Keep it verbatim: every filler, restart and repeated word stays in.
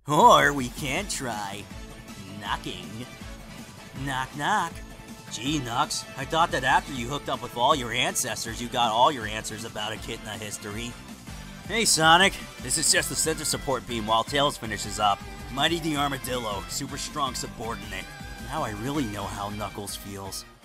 Or we can try knocking. Knock, knock. Gee, Nux, I thought that after you hooked up with all your ancestors, you got all your answers about Echidna history. Hey, Sonic. This is just the center support beam while Tails finishes up. Mighty the Armadillo, super strong subordinate. Now I really know how Knuckles feels.